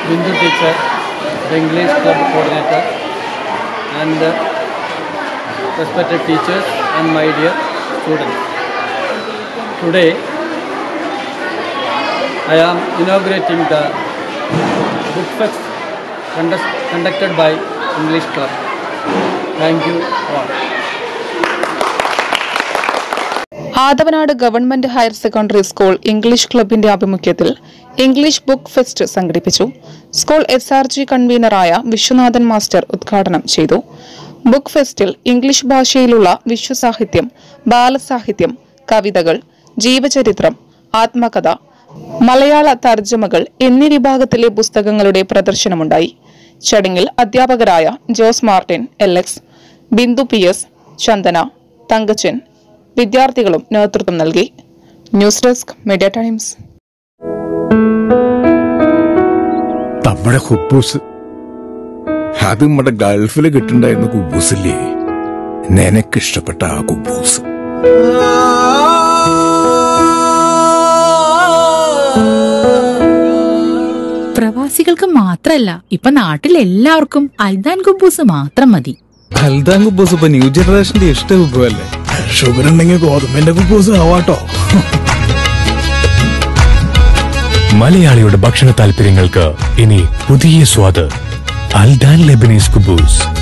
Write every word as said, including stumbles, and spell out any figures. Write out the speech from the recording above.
Bindu teacher, the English club coordinator, and uh, respected teachers and my dear students. Today, I am inaugurating the book fest conducted by English Club. Thank you all. Athavanad government higher secondary school English ക്ലബിന്റെ ആഭിമുഖ്യത്തിൽ English book fest സംഘടിപ്പിച്ചു. School S R G കൺവീനറായ Viswanathan master ഉദ്ഘാടനം ചെയ്തു. Book ഫെസ്റ്റിൽ English ഭാഷയിലുള്ള വിശ്വസാഹിത്യം, ബാലസാഹിത്യം, കവിതകൾ, ജീവചരിത്രം, ആത്മകഥ, മലയാള തർജ്ജമകൾ എന്നീ വിഭാഗത്തിലെ പുസ്തകങ്ങളുടെ പ്രദർശനമുണ്ടായി. ചടങ്ങിൽ അധ്യാപകരായ Jose Martin L X, Bindu P S, Chandana, Thankachan വിദ്യാർത്ഥികളും നേതൃത്വം നൽകി. News desk media times. നമ്മുടെ കുബൂസ് അത് നമ്മുടെ ഗൾഫിൽ കിട്ടുണ്ടായിരുന്ന കുബൂസില്ലേ, നിനക്കിഷ്ടപ്പെട്ട ആ കുബൂസ്. പ്രവാസികൾക്ക് മാത്രല്ല, ഇപ്പൊ നാട്ടിൽ എല്ലാവർക്കും അൽദാൻ കുബൂസ് മാത്രം മതി. അൽദാൻ കുബൂസ് ഇപ്പൊ ന്യൂ ജനറേഷന്റെ ഇഷ്ട കുബുവല്ലേ. ഷുഗർ ഉണ്ടെങ്കിൽ ഗോതമ്പിന്റെ കുബൂസ് ആവാട്ടോ. മലയാളിയുടെ ഭക്ഷണ താല്പര്യങ്ങൾക്ക് ഇനി പുതിയ സ്വാദ്. അൽദാൻ ലെബനീസ് കുബൂസ്.